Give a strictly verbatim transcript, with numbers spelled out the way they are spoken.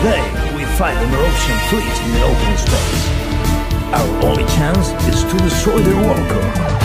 Today, we fight the Merovian fleet in the open space. Our only chance is to destroy their worker.